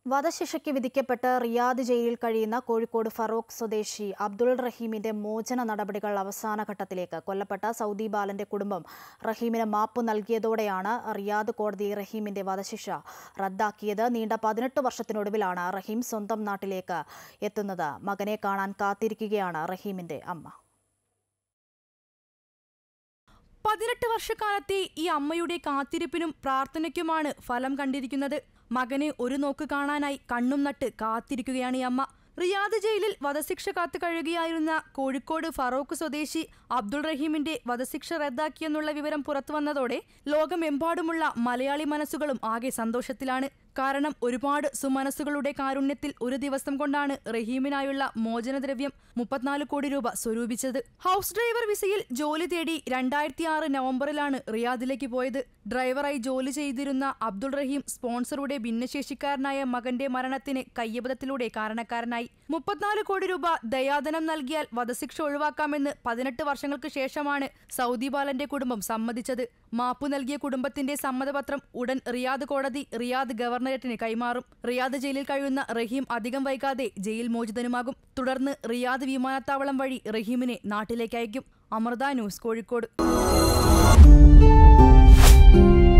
വധശിക്ഷയ്ക്ക് വിധിക്കപ്പെട്ട് റിയാദ് ജയിലിൽ കഴിയുന്ന കോഴിക്കോട് ഫറൂഖ് സ്വദേശി അബ്ദുൾ റഹീമിന്റെ മോചന നടപടികൾ അവസാന ഘട്ടത്തിലേക്ക്. കൊല്ലപ്പെട്ട സൗദി ബാലന്റെ കുടുംബം റഹീമിന് മാപ്പ് നൽകിയതോടെയാണ് റിയാദ് കോടതി റഹീമിന്റെ വധശിക്ഷ റദ്ദാക്കിയത്. നീണ്ട 18 വർഷത്തിനൊടുവിലാണ് റഹീം സ്വന്തം നാട്ടിലേക്ക് എത്തുന്നത്. മകനെ കാണാൻ കാത്തിരിക്കുകയാണ് റഹീമിന്റെ അമ്മ. 18 വർഷക്കാലത്തെ ഈ അമ്മയുടെ കാത്തിരിപ്പിനും പ്രാർത്ഥനയ്ക്കുമാണ് ഫലം കണ്ടിരിക്കുന്നത്. മകനെ ഒരു നോക്ക് കാണാനായി കണ്ണും നട്ട് കാത്തിരിക്കുകയാണ് ഈ അമ്മ. റിയാദ് ജയിലിൽ വധശിക്ഷ കാത്തു കഴിയുകയായിരുന്ന കോഴിക്കോട് ഫറൂഖ് സ്വദേശി അബ്ദുൾ റഹീമിന്റെ വധശിക്ഷ റദ്ദാക്കിയെന്നുള്ള വിവരം പുറത്തുവന്നതോടെ ലോകമെമ്പാടുമുള്ള മലയാളി മനസ്സുകളും ആകെ സന്തോഷത്തിലാണ്. കാരണം ഒരുപാട് സുമനസ്സുകളുടെ കാരുണ്യത്തിൽ ഒരു ദിവസം കൊണ്ടാണ് റഹീമിനായുള്ള മോചനദ്രവ്യം 34 കോടി രൂപ സ്വരൂപിച്ചത്. ഹൗസ് ഡ്രൈവർ വിസയിൽ ജോലി തേടി 2006 നവംബറിലാണ് റിയാദിലേക്ക് പോയത്. ഡ്രൈവറായി ജോലി ചെയ്തിരുന്ന അബ്ദുൾ റഹീം സ്പോൺസറുടെ ഭിന്നശേഷിക്കാരനായ മകന്റെ മരണത്തിന് കയ്യബദ്ധത്തിലൂടെ കാരണക്കാരനായി. 34 കോടി രൂപ ദയാധനം നൽകിയാൽ വധശിക്ഷ ഒഴിവാക്കാമെന്ന് 18 വർഷങ്ങൾക്ക് ശേഷമാണ് സൗദി ബാലന്റെ കുടുംബം സമ്മതിച്ചത്. മാപ്പു നൽകിയ കുടുംബത്തിന്റെ സമ്മതപത്രം ഉടൻ റിയാദ് കോടതി റിയാദ് ഗവർണറേറ്റിന് കൈമാറും. റിയാദ് ജയിലിൽ കഴിയുന്ന റഹീം അധികം വൈകാതെ ജയിൽ മോചിതനുമാകും. തുടർന്ന് റിയാദ് വിമാനത്താവളം വഴി റഹീമിനെ നാട്ടിലേക്ക് അയക്കും. അമൃത ന്യൂസ്, കോഴിക്കോട്.